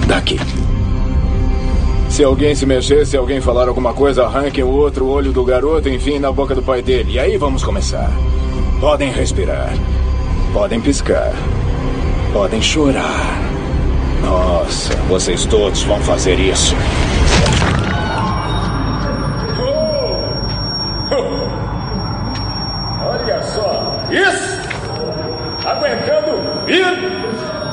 Daqui. Se alguém se mexer, se alguém falar alguma coisa, arranquem o outro olho do garoto e enfim na boca do pai dele. E aí vamos começar. Podem respirar. Podem piscar. Podem chorar. Nossa, vocês todos vão fazer isso. Olha só. Isso! Aguentando.